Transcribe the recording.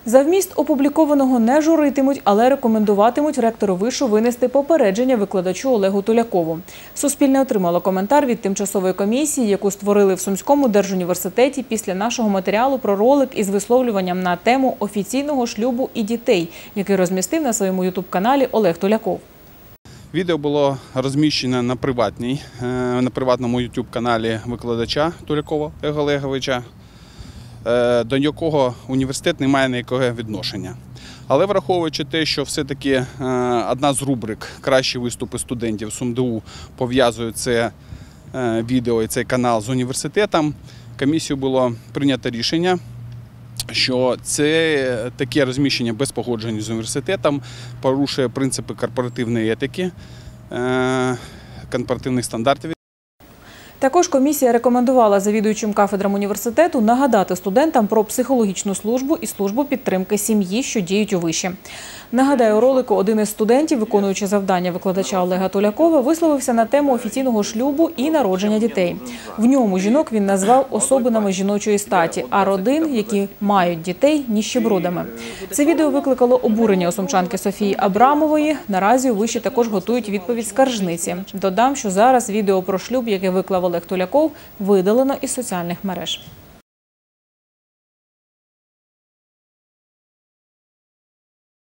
За вміст опублікованого не журитимуть, але рекомендуватимуть ректору вишу винести попередження викладачу Олегу Тулякову. Суспільне отримало коментар від тимчасової комісії, яку створили в Сумському держуніверситеті після нашого матеріалу про ролик із висловлюванням на тему офіційного шлюбу і дітей, який розмістив на своєму ютуб-каналі Олег Туляков. Відео було розміщено на приватному ютуб-каналі викладача Тулякова Олега Олеговича, до якого університет не має ніякого відношення. Але враховуючи те, що все-таки одна з рубрик «Кращі виступи студентів СумДУ» пов'язує це відео і цей канал з університетом, комісією було прийнято рішення, що це таке розміщення без погодження з університетом порушує принципи корпоративної етики, корпоративних стандартів. Також комісія рекомендувала завідуючим кафедрам університету нагадати студентам про психологічну службу і службу підтримки сім'ї, що діють у виші. Нагадаю, у ролику один із студентів, виконуючи завдання викладача Олега Тулякова, висловився на тему офіційного шлюбу і народження дітей. В ньому жінок він назвав особинами жіночої статі, а родин, які мають дітей, – ніщебродами. Це відео викликало обурення у сумчанки Софії Абрамової. Наразі у виші також готують відповідь скаржниці. Додам, що зараз відео про шлюб, яке виклав Олег Туляков, видалено із соціальних мереж.